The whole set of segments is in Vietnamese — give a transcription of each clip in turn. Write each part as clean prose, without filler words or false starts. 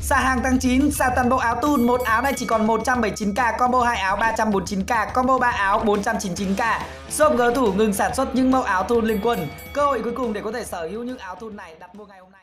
Xả hàng tháng 9, xả toàn bộ áo Thun. Một áo này chỉ còn 179k, combo 2 áo 349k, combo 3 áo 499k. Shop gỡ thủ ngừng sản xuất những mẫu áo Thun liên quân. Cơ hội cuối cùng để có thể sở hữu những áo Thun này đặt mua ngày hôm nay.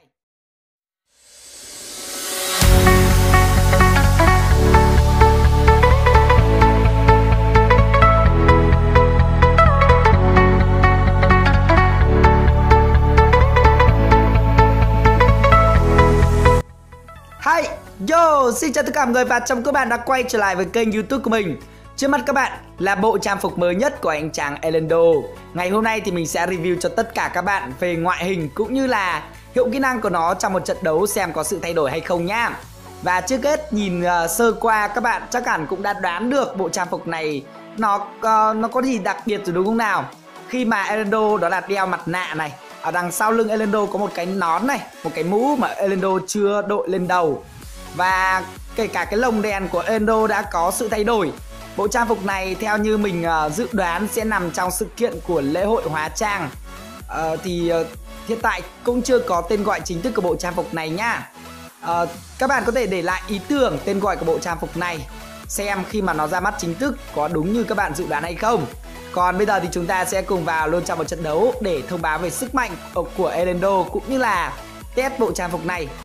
Hi, yo, xin chào tất cả mọi người và chào mừng các bạn đã quay trở lại với kênh YouTube của mình. Trước mắt các bạn là bộ trang phục mới nhất của anh chàng Elendo. Ngày hôm nay thì mình sẽ review cho tất cả các bạn về ngoại hình cũng như là hiệu kỹ năng của nó trong một trận đấu xem có sự thay đổi hay không nhá. Và trước hết nhìn sơ qua các bạn chắc hẳn cũng đã đoán được bộ trang phục này nó có gì đặc biệt rồi đúng không nào? Khi mà Elendo đó là đeo mặt nạ này. Ở đằng sau lưng Elendo có một cái nón này, một cái mũ mà Elendo chưa đội lên đầu. Và kể cả cái lồng đèn của Elendo đã có sự thay đổi. Bộ trang phục này theo như mình dự đoán sẽ nằm trong sự kiện của lễ hội hóa trang. Hiện tại cũng chưa có tên gọi chính thức của bộ trang phục này nhá. Các bạn có thể để lại ý tưởng tên gọi của bộ trang phục này, xem khi mà nó ra mắt chính thức có đúng như các bạn dự đoán hay không. Còn bây giờ thì chúng ta sẽ cùng vào luôn trong một trận đấu để thông báo về sức mạnh của Elendo cũng như là test bộ trang phục này.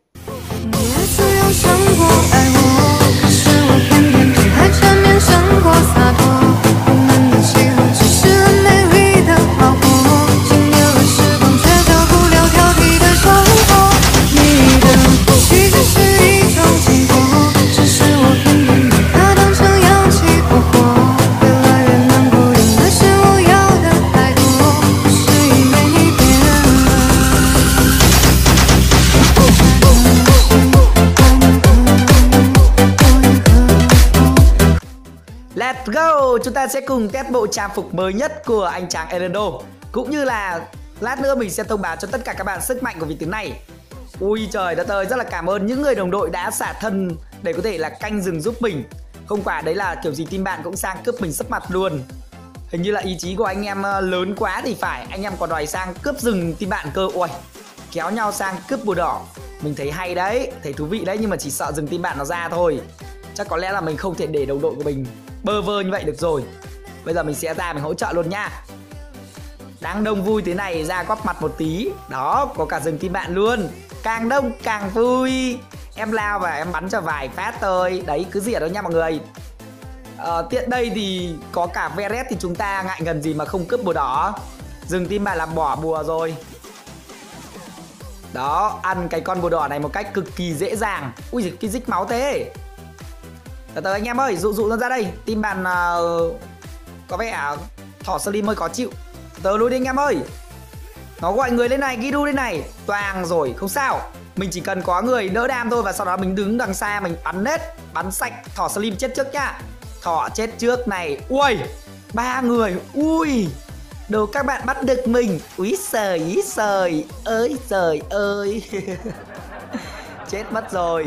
Let's go! Chúng ta sẽ cùng test bộ trang phục mới nhất của anh chàng Elendo. Cũng như là lát nữa mình sẽ thông báo cho tất cả các bạn sức mạnh của vị tướng này. Ui trời đất ơi, rất là cảm ơn những người đồng đội đã xả thân để có thể là canh rừng giúp mình. Không quả đấy là kiểu gì team bạn cũng sang cướp mình sấp mặt luôn. Hình như là ý chí của anh em lớn quá thì phải. Anh em còn đòi sang cướp rừng team bạn cơ. Ui, kéo nhau sang cướp bùa đỏ. Mình thấy hay đấy, thấy thú vị đấy, nhưng mà chỉ sợ rừng team bạn nó ra thôi. Chắc có lẽ là mình không thể để đồng đội của mình bơ vơ như vậy được rồi. Bây giờ mình sẽ ra mình hỗ trợ luôn nha. Đang đông vui thế này ra góp mặt một tí. Đó, có cả rừng team bạn luôn. Càng đông càng vui. Em lao và em bắn cho vài phát thôi. Đấy, cứ diệt đó nha mọi người. Tiện đây thì có cả Veret thì chúng ta ngại ngần gì mà không cướp bùa đỏ. Rừng team bạn làm bỏ bùa rồi. Đó, ăn cái con bùa đỏ này một cách cực kỳ dễ dàng. Ui, cái dích máu thế. Từ từ anh em ơi, dụ nó ra đây. Team bạn có vẻ thỏ slim hơi khó chịu. Từ lui đi anh em ơi. Nó gọi người lên này, Gidu lên này. Toang rồi, không sao. Mình chỉ cần có người đỡ đam thôi. Và sau đó mình đứng đằng xa mình bắn hết. Bắn sạch, thỏ slim chết trước nhá. Thỏ chết trước này. Ui, 3 người. Ui, đồ các bạn bắt được mình. Úi sời, ơi trời ơi. Chết mất rồi.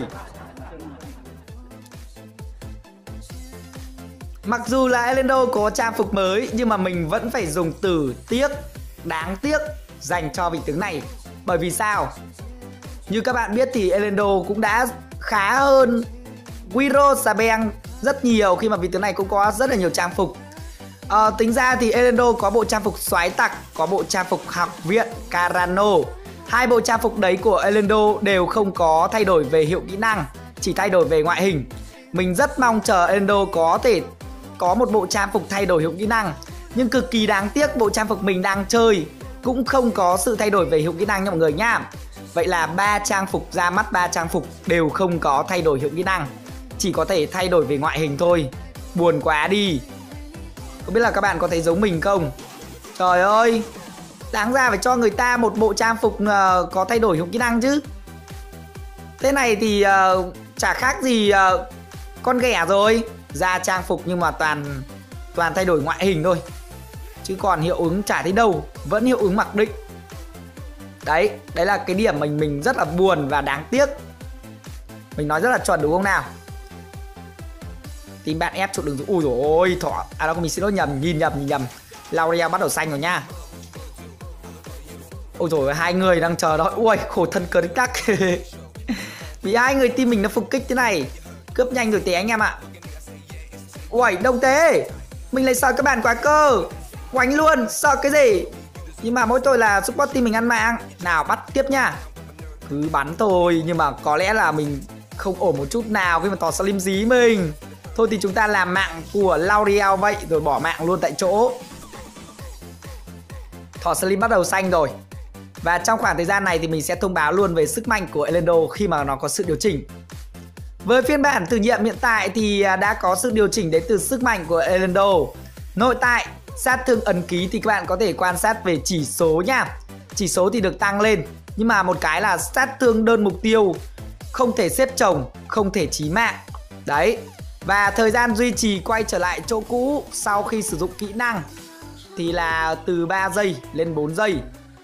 Mặc dù là Elendo có trang phục mới nhưng mà mình vẫn phải dùng từ tiếc, đáng tiếc dành cho vị tướng này. Bởi vì sao? Như các bạn biết thì Elendo cũng đã khá hơn Wiro Sabeng rất nhiều khi mà vị tướng này cũng có rất là nhiều trang phục. Tính ra thì Elendo có bộ trang phục soái tặc, có bộ trang phục học viện Carano. Hai bộ trang phục đấy của Elendo đều không có thay đổi về hiệu kỹ năng, chỉ thay đổi về ngoại hình. Mình rất mong chờ Elendo có thể có một bộ trang phục thay đổi hiệu kỹ năng. Nhưng cực kỳ đáng tiếc bộ trang phục mình đang chơi cũng không có sự thay đổi về hiệu kỹ năng nha mọi người nhá. Vậy là 3 trang phục ra mắt, 3 trang phục đều không có thay đổi hiệu kỹ năng, chỉ có thể thay đổi về ngoại hình thôi. Buồn quá đi. Không biết là các bạn có thấy giống mình không? Trời ơi, đáng ra phải cho người ta một bộ trang phục có thay đổi hiệu kỹ năng chứ. Thế này thì chả khác gì con ghẻ rồi. Ra trang phục nhưng mà toàn thay đổi ngoại hình thôi, chứ còn hiệu ứng chả thấy đâu. Vẫn hiệu ứng mặc định. Đấy là cái điểm mình rất là buồn và đáng tiếc. Mình nói rất là chuẩn đúng không nào? Team bạn ép trụ đường. Ui dồi ôi, thỏ. À đâu, mình xin lỗi, nhìn nhầm. L'Oreal bắt đầu xanh rồi nha. Ôi dồi ôi, hai người đang chờ đó. Ui, khổ thân cờ đích đắc. Vì hai người team mình nó phục kích thế này. Cướp nhanh rồi tí anh em ạ. Uầy, đông thế. Mình lại sợ các bạn quá cơ. Quánh luôn, sợ cái gì. Nhưng mà mỗi tội là support team mình ăn mạng. Nào bắt tiếp nha. Cứ bắn thôi. Nhưng mà có lẽ là mình không ổn một chút nào khi mà Thỏ Slim dí mình. Thôi thì chúng ta làm mạng của L'Oreal vậy. Rồi bỏ mạng luôn tại chỗ. Thỏ Slim bắt đầu xanh rồi. Và trong khoảng thời gian này thì mình sẽ thông báo luôn về sức mạnh của Elendo khi mà nó có sự điều chỉnh. Với phiên bản thử nghiệm hiện tại thì đã có sự điều chỉnh đến từ sức mạnh của Elendo. Nội tại, sát thương ấn ký thì các bạn có thể quan sát về chỉ số nha. Chỉ số thì được tăng lên. Nhưng mà một cái là sát thương đơn mục tiêu, không thể xếp chồng, không thể chí mạng. Đấy. Và thời gian duy trì quay trở lại chỗ cũ sau khi sử dụng kỹ năng thì là từ 3 giây lên 4 giây.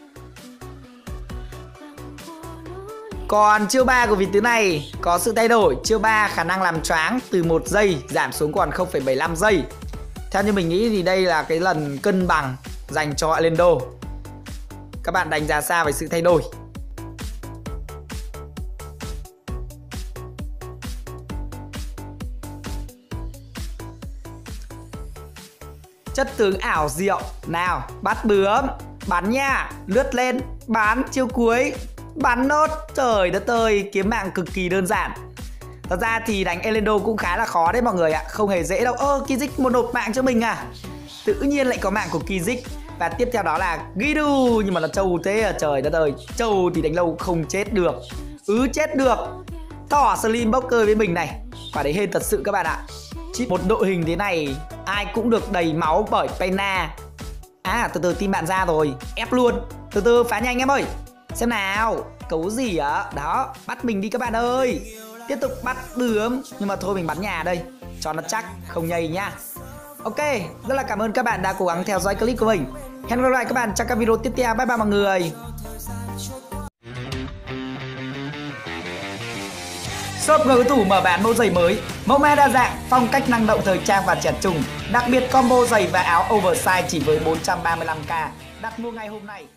Còn chiêu 3 của vị tướng này có sự thay đổi. Chiêu 3 khả năng làm choáng từ 1 giây giảm xuống còn 0,75 giây. Theo như mình nghĩ thì đây là cái lần cân bằng dành cho Elendo. Các bạn đánh giá sao về sự thay đổi? Chất tướng ảo diệu. Nào, bắt bướm. Bắn nha. Lướt lên. Bắn chiêu cuối. Bắn nốt. Trời đất ơi, kiếm mạng cực kỳ đơn giản. Thật ra thì đánh Elendo cũng khá là khó đấy mọi người ạ. Không hề dễ đâu. Kizik một nộp mạng cho mình à. Tự nhiên lại có mạng của Kizik. Và tiếp theo đó là Gidu. Nhưng mà nó trâu thế à, trời đất ơi. Trâu thì đánh lâu không chết được. Chết được. Thỏ Slim bốc cơ với mình này. Quả đấy hên thật sự các bạn ạ. Một đội hình thế này ai cũng được đầy máu bởi Pena. Từ từ team bạn ra rồi. Ép luôn. Từ từ phá nhanh em ơi. Xem nào. Cấu gì ạ? Đó. Bắt mình đi các bạn ơi. Tiếp tục bắt bướm. Nhưng mà thôi mình bắn nhà đây cho nó chắc, không nhây nhá. Ok. Rất là cảm ơn các bạn đã cố gắng theo dõi clip của mình. Hẹn gặp lại các bạn trong các video tiếp theo. Bye bye mọi người. Shop người thủ mở bán mẫu giày mới, mẫu mã đa dạng, phong cách năng động thời trang và trẻ trung. Đặc biệt combo giày và áo oversize chỉ với 435k. Đặt mua ngay hôm nay.